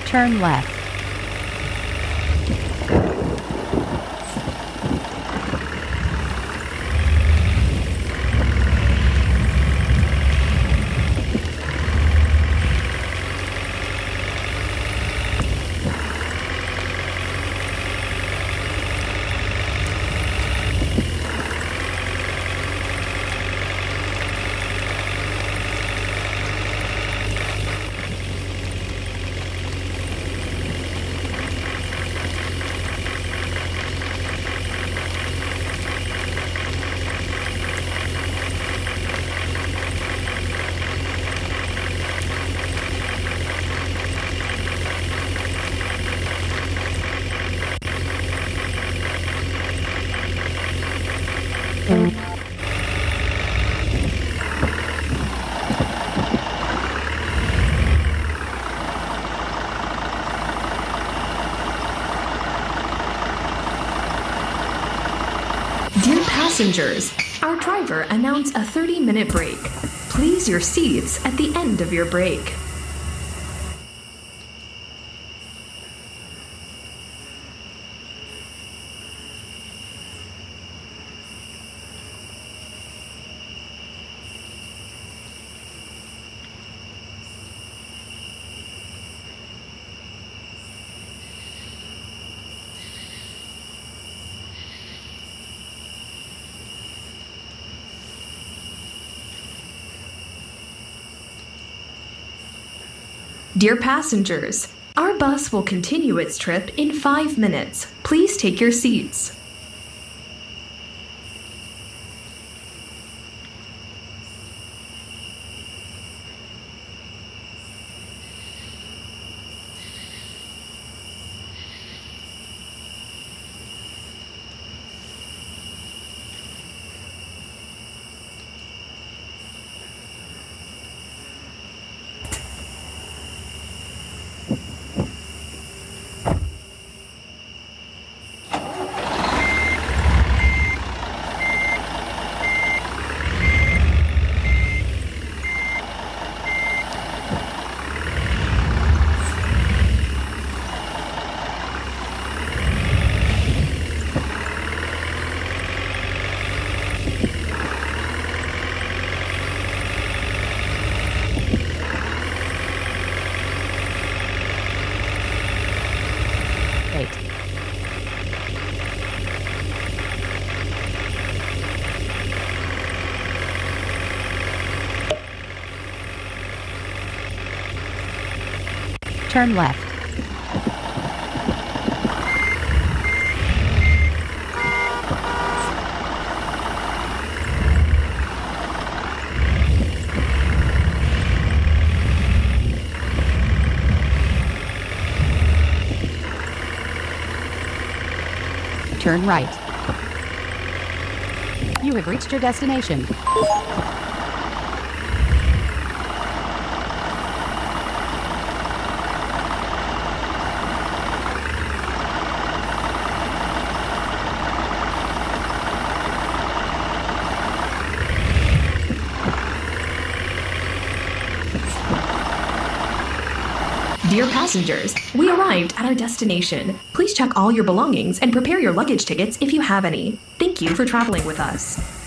Turn left. Dear passengers, our driver announced a 30-minute break. Please your seats at the end of your break. Dear passengers, our bus will continue its trip in 5 minutes. Please take your seats. Turn left. Turn right. You have reached your destination. Dear passengers, we arrived at our destination. Please check all your belongings and prepare your luggage tickets if you have any. Thank you for traveling with us.